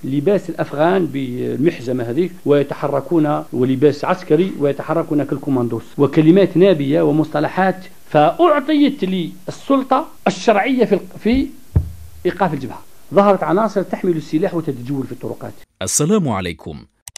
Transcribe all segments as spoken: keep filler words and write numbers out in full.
لباس الأفغان بالمحزمة هذيك ويتحركون ولباس عسكري ويتحركون كالكوماندوس وكلمات نابية ومصطلحات. فأعطيت لي السلطة الشرعية في في إيقاف الجبهة. ظهرت عناصر تحمل السلاح وتتجول في الطرقات. السلام عليكم.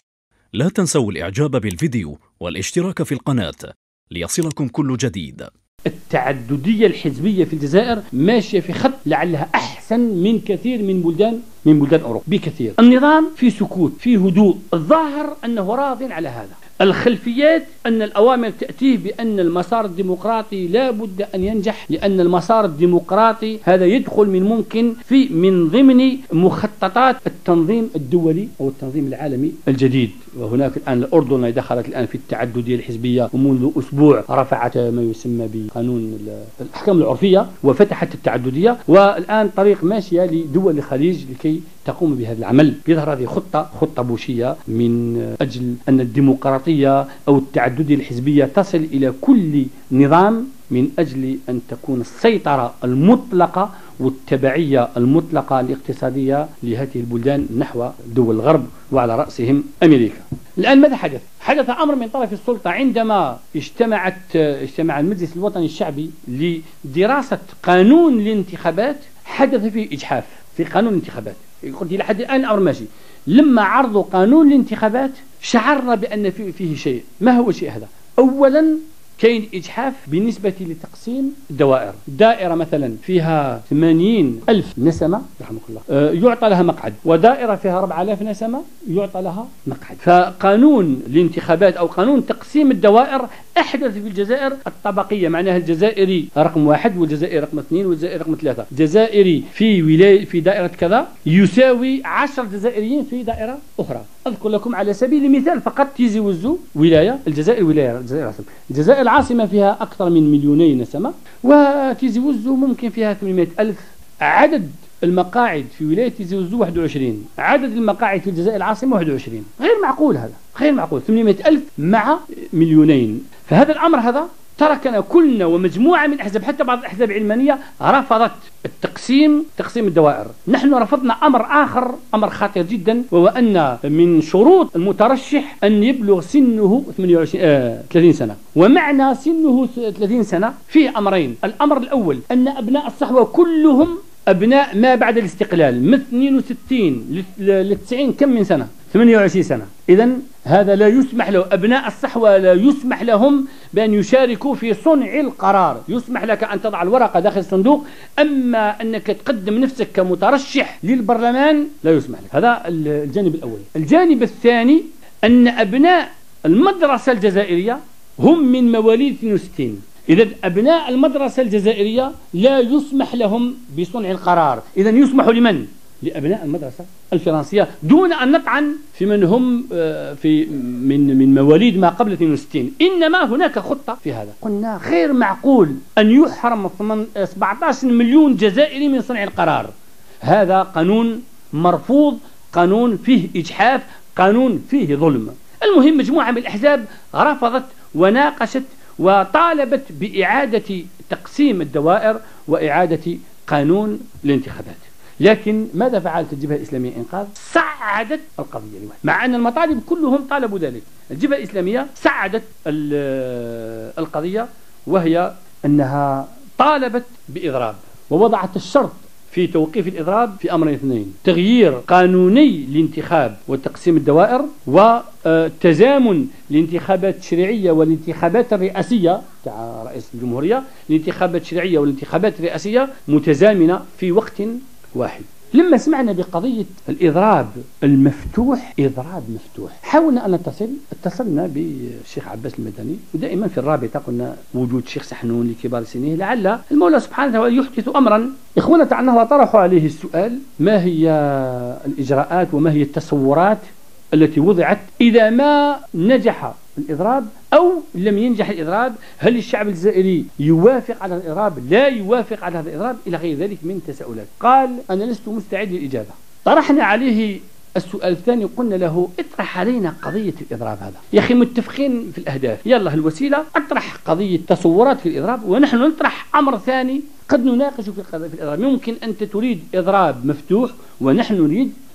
لا تنسوا الإعجاب بالفيديو والاشتراك في القناة ليصلكم كل جديد. التعددية الحزبية في الجزائر ماشية في خط لعلها أحسن من كثير من بلدان من بلدان أوروبا بكثير. النظام في سكوت، في هدوء، الظاهر أنه راض على هذا. الخلفيات أن الأوامر تأتيه بأن المسار الديمقراطي لا بد أن ينجح، لأن المسار الديمقراطي هذا يدخل من ممكن في من ضمن مخططات التنظيم الدولي أو التنظيم العالمي الجديد. وهناك الآن الأردن دخلت الآن في التعددية الحزبية، ومنذ أسبوع رفعت ما يسمى بقانون الأحكام العرفية وفتحت التعددية، والآن طريق ماشية لدول الخليج لكي تقوم بهذا العمل. يظهر هذه خطة خطة بوشية من أجل أن الديمقراطية أو التعددية الحزبية تصل إلى كل نظام من أجل أن تكون السيطرة المطلقة والتبعية المطلقة الاقتصادية لهذه البلدان نحو دول الغرب وعلى رأسهم أمريكا. الآن ماذا حدث؟ حدث أمر من طرف السلطة عندما اجتمعت اجتمع المجلس الوطني الشعبي لدراسة قانون الانتخابات. حدث فيه إجحاف في قانون الانتخابات. قلت إلى حد الآن الأمر ماشي. لما عرضوا قانون الانتخابات شعرنا بأن فيه شيء. ما هو الشيء هذا؟ أولا كاين إجحاف بالنسبة لتقسيم الدوائر. دائرة مثلا فيها ثمانين ألف نسمة رحمك الله أه يعطى لها مقعد، ودائرة فيها أربعة آلاف نسمة يعطى لها مقعد. فقانون الانتخابات أو قانون تقسيم الدوائر أحدث في الجزائر الطبقية، معناها الجزائري رقم واحد والجزائري رقم اثنين والجزائري رقم ثلاثة. جزائري في ولاية في دائرة كذا يساوي عشر جزائريين في دائرة أخرى. أذكر لكم على سبيل المثال فقط تيزي وزو ولاية الجزائر ولاية الجزائر العاصمة. الجزائر العاصمة فيها أكثر من مليونين نسمة، وتيزي وزو ممكن فيها ثمانمائة ألف. عدد المقاعد في ولاية تيزي وزو واحد وعشرين، عدد المقاعد في الجزائر العاصمة واحد وعشرين. غير معقول هذا، غير معقول. ثمانمائة ألف مع مليونين. فهذا الأمر هذا تركنا كلنا ومجموعة من الأحزاب، حتى بعض الأحزاب العلمانية رفضت التقسيم تقسيم الدوائر. نحن رفضنا أمر آخر، أمر خطير جدا، وهو أن من شروط المترشح أن يبلغ سنه ثمانية وعشرين آه ثلاثين سنة. ومعنى سنه ثلاثين سنة فيه أمرين. الأمر الأول أن أبناء الصحوة كلهم أبناء ما بعد الاستقلال من اثنين وستين ل تسعين كم من سنة؟ ثمانية وعشرين سنة. إذن هذا لا يسمح له، أبناء الصحوة لا يسمح لهم بأن يشاركوا في صنع القرار. يسمح لك أن تضع الورقة داخل الصندوق، أما أنك تقدم نفسك كمترشح للبرلمان لا يسمح لك. هذا الجانب الأول. الجانب الثاني أن أبناء المدرسة الجزائرية هم من مواليد اثنين وستين. إذا أبناء المدرسة الجزائرية لا يسمح لهم بصنع القرار. إذا يسمح لمن؟ لأبناء المدرسة الفرنسية، دون أن نطعن في من هم في من من مواليد ما قبل اثنين وستين. إنما هناك خطة في هذا. قلنا غير معقول أن يحرم سبعة عشر مليون جزائري من صنع القرار. هذا قانون مرفوض، قانون فيه إجحاف، قانون فيه ظلم. المهم مجموعة من الأحزاب رفضت وناقشت وطالبت بإعادة تقسيم الدوائر وإعادة قانون الانتخابات. لكن ماذا فعلت الجبهة الإسلامية إنقاذ؟ صعدت القضية لوحدها، مع أن المطالب كلهم طالبوا ذلك. الجبهة الإسلامية صعدت القضية، وهي أنها طالبت بإضراب، ووضعت الشرط في توقيف الإضراب في أمرين اثنين: تغيير قانوني الانتخاب وتقسيم الدوائر، وتزامن الانتخابات التشريعية والانتخابات الرئاسية تاع رئيس الجمهورية. الانتخابات التشريعية والانتخابات الرئاسية متزامنة في وقت واحد. لما سمعنا بقضية الإضراب المفتوح، إضراب مفتوح، حاولنا أن نتصل اتصلنا بالشيخ عباس المدني، ودائما في الرابطة قلنا وجود الشيخ سحنون لكبار سنه، لعل المولى سبحانه وتعالى يحدث أمرا. إخوانا تاع النهضة طرحوا عليه السؤال: ما هي الإجراءات وما هي التصورات التي وضعت إذا ما نجح الإضراب أو لم ينجح الإضراب؟ هل الشعب الجزائري يوافق على الإضراب؟ لا يوافق على هذا الإضراب؟ إلى غير ذلك من تساؤلات. قال: أنا لست مستعد للإجابة. طرحنا عليه السؤال الثاني، قلنا له: اطرح علينا قضية الإضراب هذا. يا أخي متفقين في الأهداف، يلا الوسيلة، اطرح قضية تصورات في الإضراب، ونحن نطرح أمر ثاني قد نناقش في الإضراب. ممكن أنت تريد إضراب مفتوح ونحن نريد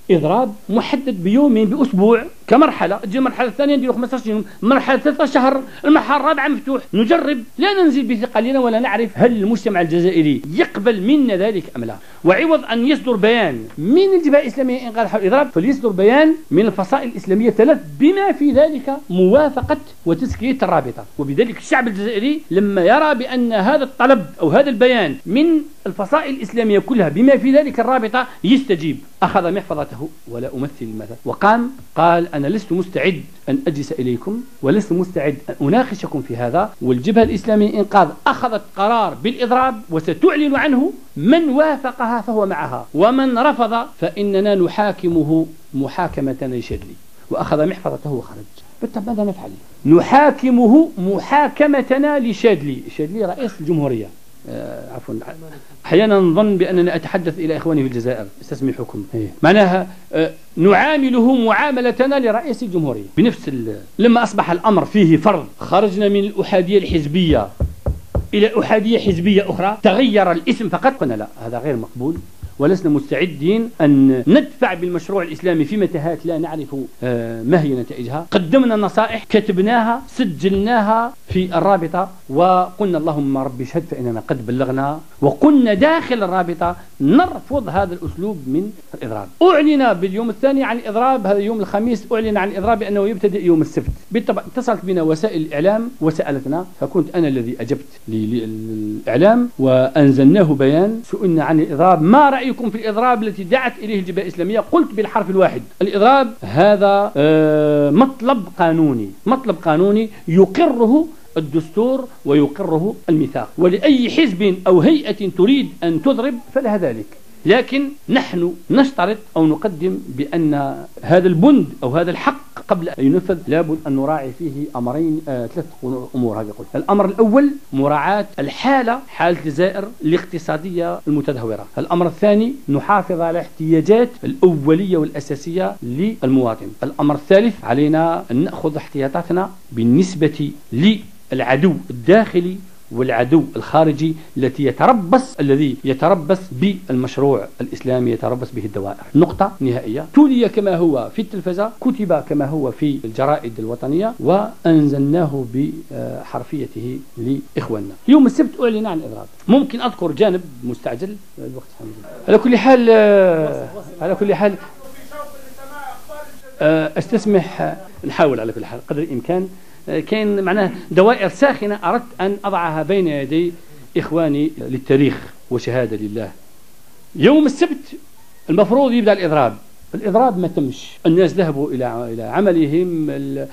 إضراب محدد بيومين بأسبوع كمرحلة، تجي المرحلة الثانية نديروا خمسة عشر يوم، المرحلة الثالثة شهر، المرحلة الرابعة مفتوح. نجرب، لا ننزل بثقلنا ولا نعرف هل المجتمع الجزائري يقبل منا ذلك أم لا. وعوض أن يصدر بيان من الجبهة الإسلامية إنقاذ حول الإضراب، فليصدر بيان من الفصائل الإسلامية الثلاث بما في ذلك موافقة وتزكية الرابطة. وبذلك الشعب الجزائري لما يرى بأن هذا الطلب أو هذا البيان من الفصائل الإسلامية كلها بما في ذلك الرابطة يستجيب. أخذ محفظته ولا أمثل المثل وقام قال: أنا لست مستعد أن أجلس إليكم ولست مستعد أن أناقشكم في هذا. والجبهة الإسلامية إنقاذ أخذت قرار بالإضراب وستعلن عنه، من وافقها فهو معها ومن رفض فإننا نحاكمه محاكمة لشادلي. وأخذ محفظته وخرج. بالطبع ماذا نفعل؟ نحاكمه محاكمتنا لشادلي. شادلي رئيس الجمهورية. آه عفوا، أحيانا نظن بأننا أتحدث إلى إخواني في الجزائر، استسمحكم. إيه. معناها آه نعامله معاملتنا لرئيس الجمهورية بنفس. لما أصبح الأمر فيه فرض، خرجنا من الأحادية الحزبية إلى أحادية حزبية أخرى، تغير الاسم فقط. قلنا لا، هذا غير مقبول، ولسنا مستعدين أن ندفع بالمشروع الإسلامي في متاهات لا نعرف ما هي نتائجها. قدمنا نصائح، كتبناها، سجلناها في الرابطة، وقلنا اللهم رب اشهد فإننا قد بلغنا. وقلنا داخل الرابطة نرفض هذا الأسلوب من الإضراب. أعلن باليوم الثاني عن الإضراب، هذا يوم الخميس أعلن عن الإضراب بأنه يبتدئ يوم السبت. بالطبع اتصلت بنا وسائل الإعلام وسألتنا، فكنت أنا الذي أجبت للإعلام وأنزلناه بيان. سئلنا عن الإضراب: ما رأيكم في الإضراب التي دعت إليه الجبهة الإسلامية؟ قلت بالحرف الواحد: الإضراب هذا مطلب قانوني، مطلب قانوني يقره الدستور ويقره الميثاق، ولأي حزب أو هيئة تريد أن تضرب فلها ذلك. لكن نحن نشترط أو نقدم بأن هذا البند أو هذا الحق قبل أن ينفذ لابد أن نراعي فيه أمرين، آه ثلاث أمور. هذه قلت. الأمر الأول مراعاة الحالة، حالة الجزائر الاقتصادية المتدهورة. الأمر الثاني نحافظ على الاحتياجات الأولية والأساسية للمواطن. الأمر الثالث علينا أن نأخذ احتياطاتنا بالنسبة للعدو الداخلي والعدو الخارجي التي يتربص الذي يتربص بالمشروع الإسلامي، يتربص به الدوائر. نقطة نهائية. تولي كما هو في التلفزة، كتب كما هو في الجرائد الوطنية، وأنزلناه بحرفيته لإخواننا. يوم السبت أعلن عن الإضراب. ممكن أذكر جانب مستعجل، الوقت على كل حال على كل حال استسمح، نحاول على كل حال قدر الإمكان. كان معناه دوائر ساخنة أردت أن أضعها بين يدي إخواني للتاريخ وشهادة لله. يوم السبت المفروض يبدأ الإضراب، الإضراب ما تمش. الناس ذهبوا إلى إلى عملهم،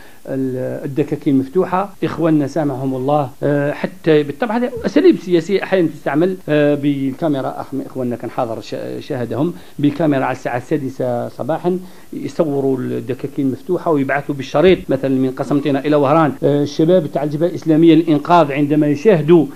الدكاكين مفتوحة. إخواننا سامحهم الله، حتى بالطبع هذه أساليب سياسية أحيانا تستعمل بالكاميرا. إخواننا كان حاضر شاهدهم بالكاميرا على الساعة السادسة صباحا، يصوروا الدكاكين مفتوحة ويبعثوا بالشريط مثلا من قسنطينة إلى وهران. الشباب تاع الجبهة الإسلامية للإنقاذ عندما يشاهدوا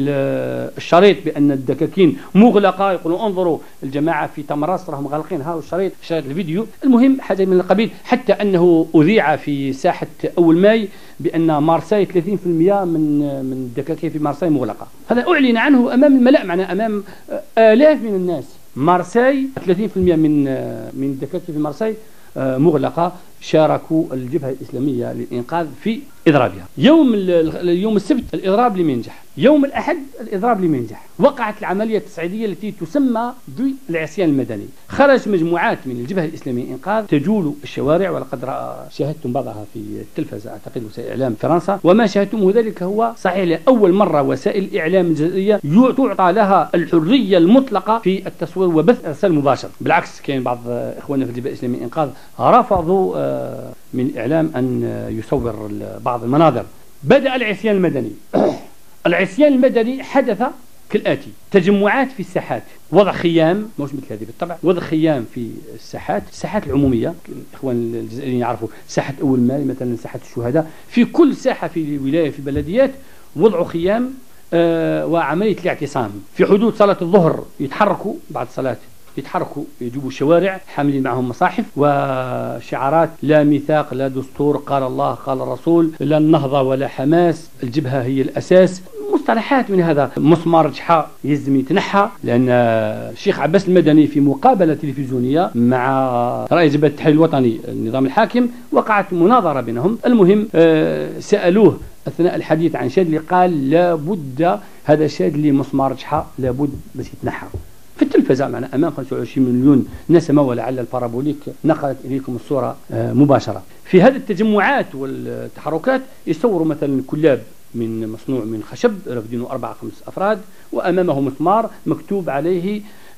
الشريط بأن الدكاكين مغلقة يقولوا انظروا الجماعة في تمراس راهم غالقين، ها الشريط شريط الفيديو. المهم حاجة من القبيل، حتى أنه أذيع في ساحة أول ماي بأن مارساي ثلاثين بالمئة من من الدكاكين في مارساي مغلقة. هذا أعلن عنه أمام الملأ، معنا أمام آلاف من الناس. مارساي ثلاثين بالمئة من من الدكاكين في مارساي مغلقة. شاركوا الجبهة الإسلامية للإنقاذ في إضرابها. يوم يوم السبت الإضراب لم ينجح، يوم الأحد الإضراب لم ينجح. وقعت العملية التصعيدية التي تسمى بالعصيان المدني. خرج مجموعات من الجبهة الإسلامية للإنقاذ تجول الشوارع، ولقد شاهدتم بعضها في التلفزة أعتقد وسائل إعلام فرنسا. وما شاهدتموه ذلك هو صحيح لأول مرة وسائل الإعلام الجزائرية تعطى لها الحرية المطلقة في التصوير وبث إرسال مباشر. بالعكس كان بعض إخواننا في الجبهة الإسلامية للإنقاذ رفضوا من الإعلام أن يصور بعض المناظر. بدأ العصيان المدني. العصيان المدني حدث كالآتي: تجمعات في الساحات، وضع خيام، مش مثل هذه بالطبع، وضع خيام في الساحات، الساحات العمومية. الإخوان الجزائريين يعرفوا ساحة أول ماي مثلا، ساحة الشهداء. في كل ساحة في الولاية في البلديات وضعوا خيام آه وعملية الاعتصام. في حدود صلاة الظهر يتحركوا، بعد صلاة يتحركوا يجيبوا الشوارع حاملين معهم مصاحف وشعارات: لا ميثاق، لا دستور، قال الله قال الرسول، لا النهضة ولا حماس، الجبهة هي الأساس. مصطلحات من هذا. مسمار جحا يلزم يتنحى، لأن الشيخ عباس المدني في مقابلة تلفزيونية مع رئيس جبهة التحرير الوطني النظام الحاكم وقعت مناظرة بينهم. المهم سألوه أثناء الحديث عن شادلي قال لابد هذا شادلي مسمار جحا لابد بس يتنحى في التلفزة معنا أمام خمسة وعشرين مليون نسمة، ولعل البارابوليك نقلت إليكم الصورة مباشرة. في هذه التجمعات والتحركات يصوروا مثلا كلاب من مصنوع من خشب رافدينه أربعة خمس أفراد وأمامه مسمار مكتوب عليه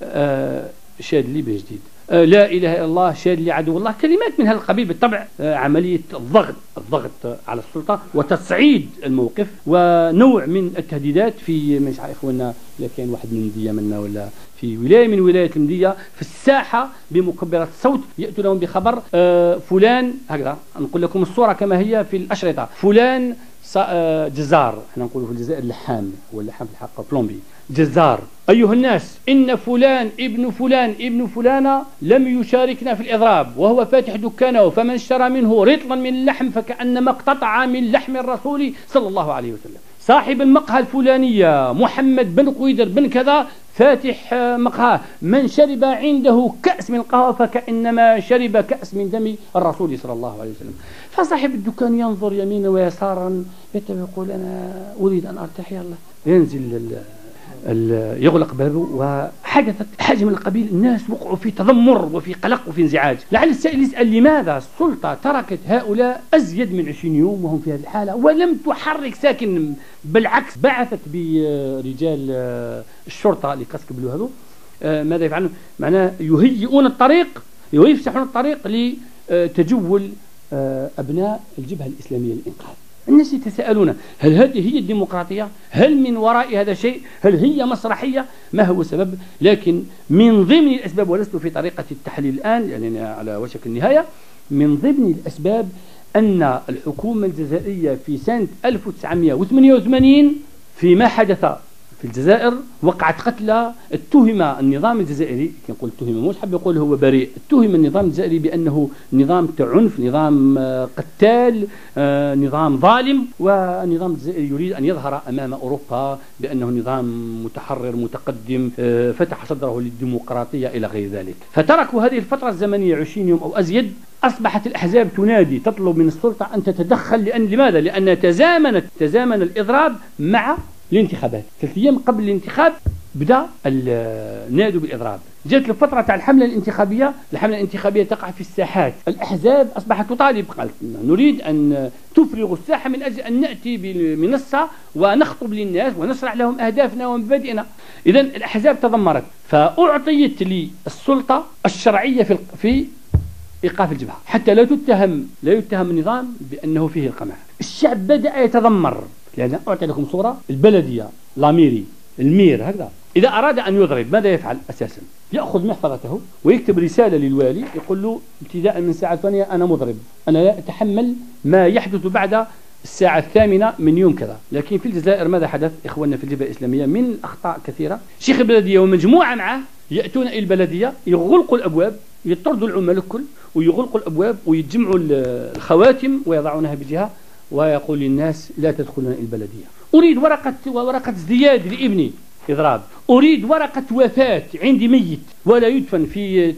شادلي بجديد، لا إله إلا الله شادلي عدو الله، كلمات من هذا القبيل. بالطبع عملية الضغط الضغط على السلطة وتصعيد الموقف ونوع من التهديدات. في مش عارف إخواننا إذا كان واحد من المدية منا ولا في ولاية من ولايات المدية في الساحة بمكبرات الصوت يأتوا لهم بخبر آه فلان، هكذا نقول لكم الصورة كما هي في الأشرطة، فلان جزار، احنا نقول في الجزائر اللحام واللحام في الحق بلومبي، جزار أيها الناس إن فلان ابن فلان ابن فلانة لم يشاركنا في الإضراب وهو فاتح دكانه، فمن اشترى منه رطلا من اللحم فكأنما اقتطع من لحم الرسول صلى الله عليه وسلم. صاحب المقهى الفلانية محمد بن قويدر بن كذا فاتح مقهى، من شرب عنده كأس من القهوة فكأنما شرب كأس من دم الرسول صلى الله عليه وسلم. فصاحب الدكان ينظر يمينا ويسارا يقول أنا أريد أن أرتاح، يلا ينزل يغلق بابه. وحدثت حاجة من القبيل، الناس وقعوا في تذمر وفي قلق وفي انزعاج. لعل السائل يسأل لماذا السلطة تركت هؤلاء أزيد من عشرين يوم وهم في هذه الحالة ولم تحرك ساكن، بالعكس بعثت برجال الشرطة اللي قبلوا هذو ماذا يفعلون؟ معناه يهيئون الطريق ويفسحون الطريق لتجول أبناء الجبهة الإسلامية للإنقاذ. الناس يتساءلون هل هذه هي الديمقراطية؟ هل من وراء هذا شيء؟ هل هي مسرحية؟ ما هو السبب؟ لكن من ضمن الأسباب، ولست في طريقة التحليل الآن يعني على وشك النهاية، من ضمن الأسباب أن الحكومة الجزائرية في سنة ألف وتسعمئة وثمانية وثمانين فيما حدث في الجزائر وقعت قتلى، اتهم النظام الجزائري، كنقول اتهم مش حاب يقول هو بريء، اتهم النظام الجزائري بأنه نظام تعنف، نظام قتال، نظام ظالم، والنظام الجزائري يريد أن يظهر أمام أوروبا بأنه نظام متحرر متقدم فتح صدره للديمقراطية إلى غير ذلك. فتركوا هذه الفترة الزمنية عشرين يوم أو أزيد. أصبحت الأحزاب تنادي تطلب من السلطة أن تتدخل، لأن لماذا؟ لأن تزامنت تزامن الإضراب مع الانتخابات. ثلاث أيام قبل الانتخاب بدأ النادي بالإضراب. جاءت الفترة تاع الحملة الانتخابية، الحملة الانتخابية تقع في الساحات، الأحزاب أصبحت تطالب، قالت نريد أن تفرغ الساحة من أجل أن نأتي بالمنصة ونخطب للناس ونشرح لهم أهدافنا ومبادئنا. إذن الأحزاب تذمرت، فأعطيت للسلطة الشرعية في في إيقاف الجبهة حتى لا تتهم لا يتهم النظام بأنه فيه القمع. الشعب بدأ يتذمر، لأن أعطي لكم صورة، البلدية لاميري المير هكذا إذا أراد أن يضرب ماذا يفعل أساسا؟ يأخذ محفظته ويكتب رسالة للوالي يقول له ابتداء من الساعة الثانية أنا مضرب، أنا لا أتحمل ما يحدث بعد الساعة الثامنة من يوم كذا. لكن في الجزائر ماذا حدث إخواننا في الجبهة الإسلامية من أخطاء كثيرة. شيخ البلدية ومجموعة معه يأتون إلى البلدية يغلقوا الأبواب، يطردوا العمال الكل ويغلقوا الأبواب ويجمعوا الخواتم ويضعونها بجهة ويقول للناس لا تدخلون إلى البلدية. أريد ورقة ورقة ازدياد لابني إضراب، أريد ورقة وفاة عندي ميت ولا يدفن في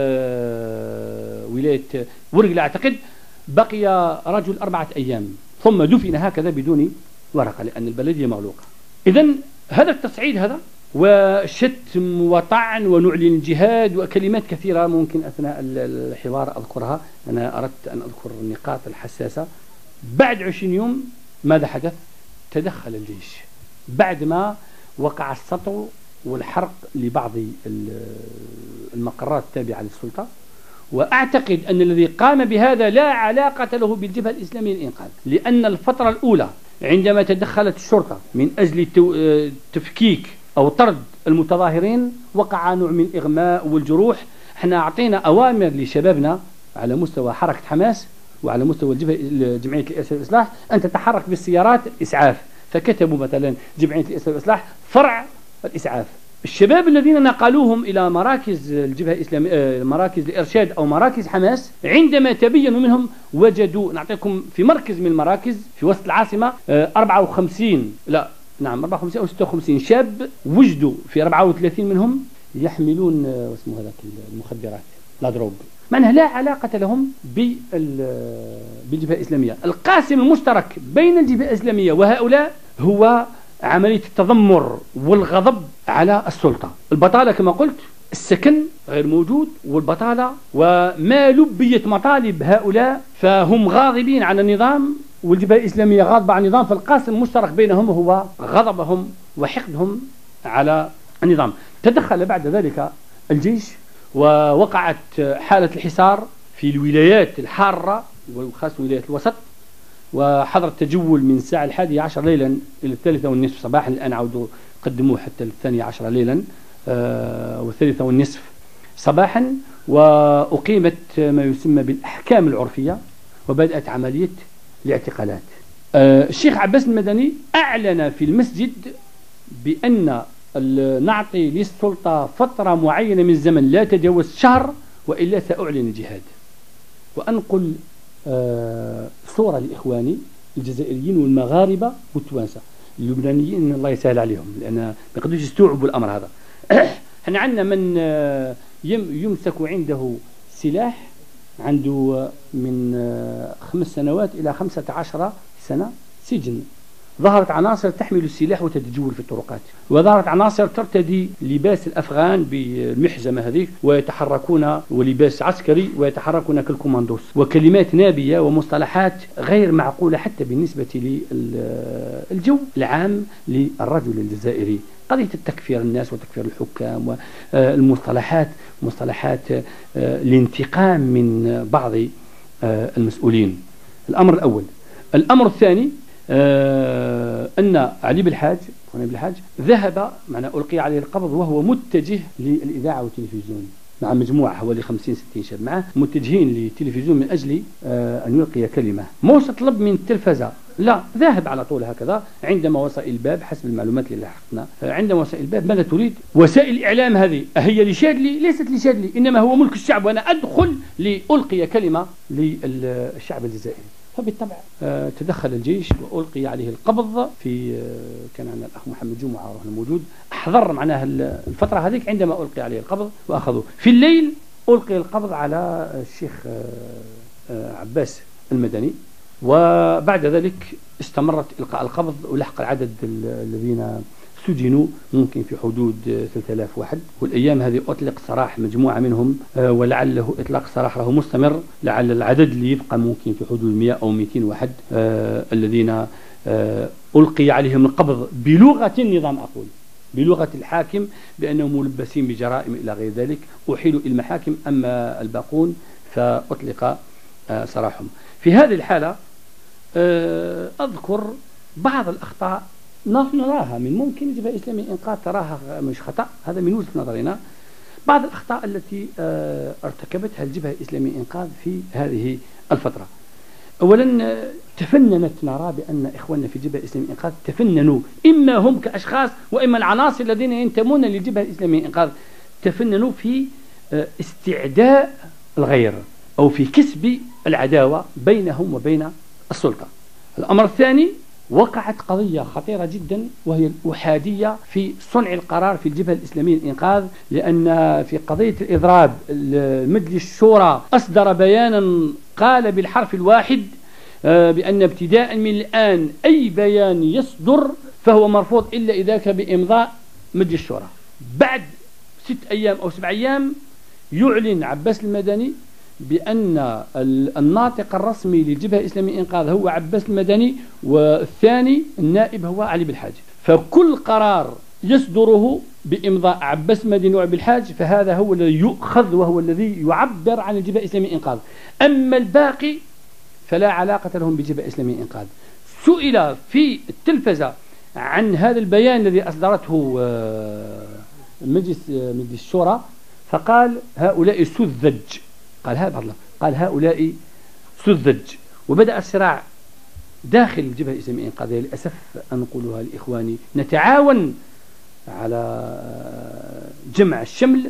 آه ولاية ورقلة أعتقد، بقي رجل أربعة أيام ثم دفن هكذا بدون ورقة لأن البلدية مغلوقة. إذن هذا التصعيد هذا وشتم وطعن ونعلن الجهاد وكلمات كثيرة ممكن أثناء الحوار أذكرها. أنا أردت أن أذكر النقاط الحساسة. بعد عشرين يوم ماذا حدث؟ تدخل الجيش بعد ما وقع السطو والحرق لبعض المقرات التابعة للسلطة، وأعتقد أن الذي قام بهذا لا علاقة له بالجبهة الإسلامية للإنقاذ، لأن الفترة الأولى عندما تدخلت الشرطة من أجل تفكيك أو طرد المتظاهرين وقع نوع من إغماء والجروح. احنا أعطينا أوامر لشبابنا على مستوى حركة حماس وعلى مستوى جمعية الإرشاد والإصلاح أن تتحرك بالسيارات الإسعاف، فكتبوا مثلا جمعية الإرشاد والإصلاح فرع الإسعاف. الشباب الذين نقلوهم إلى مراكز الجبهة الإسلامية مراكز الإرشاد أو مراكز حماس عندما تبينوا منهم وجدوا، نعطيكم في مركز من المراكز في وسط العاصمة أربعة وخمسين لا نعم أربعة وخمسين أو ستة وخمسين شاب وجدوا في أربعة وثلاثين منهم يحملون اسمه هذاك المخدرات لا دروب، معناها لا علاقة لهم بالجبهة الإسلامية. القاسم المشترك بين الجبهة الإسلامية وهؤلاء هو عملية التذمر والغضب على السلطة. البطالة كما قلت، السكن غير موجود، والبطالة وما لبيت مطالب هؤلاء، فهم غاضبين على النظام والجبهة الإسلامية غاضبة على النظام، فالقاسم المشترك بينهم هو غضبهم وحقدهم على النظام. تدخل بعد ذلك الجيش ووقعت حالة الحصار في الولايات الحارة وخاصة ولاية الوسط، وحضر التجول من الساعة الحادية عشر ليلا إلى الثالثة والنصف صباحا. الآن عودوا قدموه حتى الثانية عشر ليلا آه والثالثة والنصف صباحا، وأقيمت ما يسمى بالأحكام العرفية، وبدأت عملية الاعتقالات. آه الشيخ عباس المدني أعلن في المسجد بأن نعطي للسلطة فترة معينة من الزمن لا تتجاوز شهر وإلا سأعلن الجهاد. وأنقل آه صورة لإخواني الجزائريين والمغاربة والتوانسة اللبنانيين، الله يسهل عليهم لأن ما يقدروش يستوعبوا الأمر هذا. احنا عندنا من آه يمسك عنده سلاح عنده من آه خمس سنوات إلى خمسة عشر سنة سجن. ظهرت عناصر تحمل السلاح وتتجول في الطرقات، وظهرت عناصر ترتدي لباس الأفغان بالمحزمة هذيك ويتحركون ولباس عسكري ويتحركون كالكوماندوس، وكلمات نابية ومصطلحات غير معقولة حتى بالنسبة للجو العام للرجل الجزائري. قضية التكفير الناس وتكفير الحكام والمصطلحات مصطلحات الانتقام من بعض المسؤولين. الأمر الأول. الأمر الثاني آه أن علي بالحاج بالحاج ذهب معنا ألقي عليه القبض وهو متجه للإذاعة والتلفزيون مع مجموعة حوالي خمسين ستين شاب معه متجهين للتلفزيون من أجل آه أن يلقي كلمة. موش طلب من التلفزة، لا، ذاهب على طول هكذا. عندما وصل الباب حسب المعلومات اللي لاحقنا، عندما وصل الباب ماذا تريد؟ وسائل الإعلام هذه هي لشادلي؟ ليست لشادلي، إنما هو ملك الشعب وأنا أدخل لألقي كلمة للشعب الجزائري. فبالطبع آه تدخل الجيش وألقي عليه القبض في آه كان عندنا الأخ محمد جمعة هنا موجود، أحضر معناها الفترة هذيك عندما ألقي عليه القبض وأخذوه. في الليل ألقي القبض على الشيخ آه آه عباس المدني، وبعد ذلك استمرت إلقاء القبض ولحق العدد الذين سجنوا ممكن في حدود ثلاثة آلاف واحد. والأيام هذه أطلق سراح مجموعة منهم ولعله إطلاق سراح له مستمر، لعل العدد اللي يبقى ممكن في حدود مئة أو مئتين واحد آه الذين آه ألقي عليهم القبض بلغة النظام، أقول بلغة الحاكم بأنهم ملبسين بجرائم إلى غير ذلك، أحيلوا إلى المحاكم. أما الباقون فأطلق آه سراحهم. في هذه الحالة آه أذكر بعض الأخطاء نحن نراها من ممكن الجبهة الإسلامية إنقاذ تراها مش خطأ، هذا من وجهة نظرنا. بعض الأخطاء التي اه ارتكبتها الجبهة الإسلامية إنقاذ في هذه الفترة. أولا تفننت، نرى بأن إخواننا في الجبهة الإسلامية إنقاذ تفننوا، إما هم كأشخاص وإما العناصر الذين ينتمون للجبهة الإسلامية إنقاذ، تفننوا في اه استعداء الغير أو في كسب العداوة بينهم وبين السلطة. الأمر الثاني، وقعت قضية خطيرة جدا وهي الأحادية في صنع القرار في الجبهة الإسلامية للإنقاذ، لأن في قضية الإضراب مجلس الشورى أصدر بيانا قال بالحرف الواحد بأن ابتداء من الآن أي بيان يصدر فهو مرفوض إلا إذا كان بإمضاء مجلس الشورى. بعد ست أيام أو سبع أيام يعلن عباس المدني بأن الناطق الرسمي للجبهة الإسلامية إنقاذ هو عباس المدني، والثاني النائب هو علي بالحاج. فكل قرار يصدره بإمضاء عباس المدني وعلي بالحاج فهذا هو الذي يؤخذ وهو الذي يعبر عن الجبهة الإسلامية إنقاذ. أما الباقي فلا علاقة لهم بالجبهة الإسلامية إنقاذ. سئل في التلفزة عن هذا البيان الذي أصدرته مجلس مجلس الشورى فقال هؤلاء سذج، قال هذا الله، قال هؤلاء سذج. وبدأ الصراع داخل الجبهة الإسلامية إنقاذ. للأسف أنقلها لإخواني، نتعاون على جمع الشمل،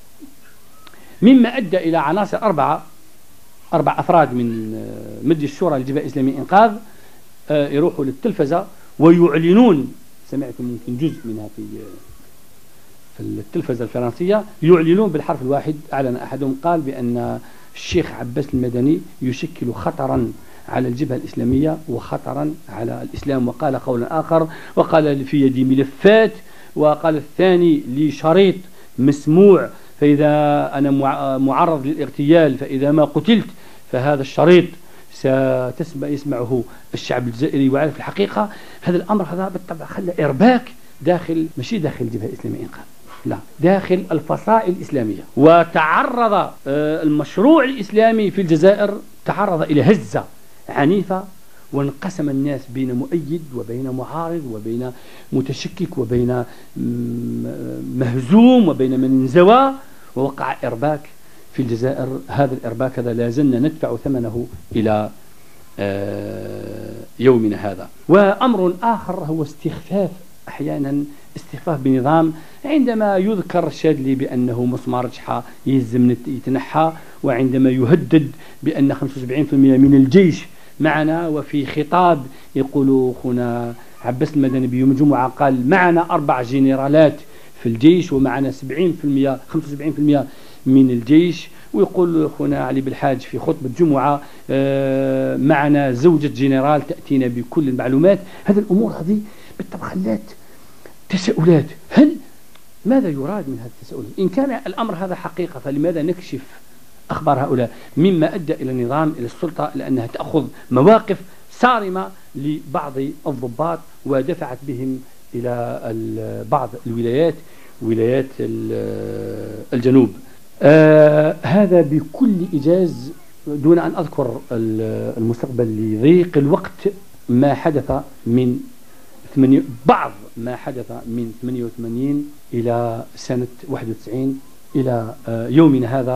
مما أدى إلى عناصر أربعة أربع أفراد من مجلس الشورى للجبهة الإسلامية إنقاذ يروحوا للتلفزة ويعلنون سمعتم ممكن جزء منها في في التلفزة الفرنسية، يعلنون بالحرف الواحد. أعلن أحدهم قال بأن الشيخ عباس المدني يشكل خطرا على الجبهة الإسلامية وخطرا على الإسلام، وقال قولا آخر، وقال في يدي ملفات، وقال الثاني لي شريط مسموع، فإذا أنا معرض للاغتيال فإذا ما قتلت فهذا الشريط ستسمع يسمعه الشعب الجزائري. وعارف الحقيقة هذا الأمر هذا بالطبع خلى إرباك داخل، ماشي داخل الجبهة الإسلامية إنقاذ، لا، داخل الفصائل الإسلامية. وتعرض المشروع الإسلامي في الجزائر تعرض إلى هزة عنيفة، وانقسم الناس بين مؤيد وبين معارض وبين متشكك وبين مهزوم وبين من انزوى، ووقع إرباك في الجزائر. هذا الإرباك هذا لا زلنا ندفع ثمنه إلى يومنا هذا. وأمر آخر هو استخفاف، أحيانا استخفاف بنظام، عندما يذكر الشاذلي بأنه مسمار جحا يلزم يتنحى، وعندما يهدد بأن خمسة وسبعين بالمئة من الجيش معنا، وفي خطاب يقول أخونا عباس المدني بيوم الجمعة قال معنا أربع جنرالات في الجيش ومعنا سبعين بالمئة خمسة وسبعين بالمئة من الجيش، ويقول أخونا علي بالحاج في خطبة جمعة معنا زوجة جنرال تأتينا بكل المعلومات. هذه الأمور هذه بالطبع خلات تساؤلات، هل ماذا يراد من هذه التساؤلات؟ إن كان الأمر هذا حقيقة فلماذا نكشف أخبار هؤلاء، مما أدى إلى النظام إلى السلطة لأنها تأخذ مواقف صارمة لبعض الضباط ودفعت بهم إلى بعض الولايات ولايات الجنوب. آه هذا بكل إيجاز دون أن أذكر المستقبل لضيق الوقت ما حدث من بعض ما حدث من ثمانية وثمانين إلى سنة واحد وتسعين إلى يومنا هذا.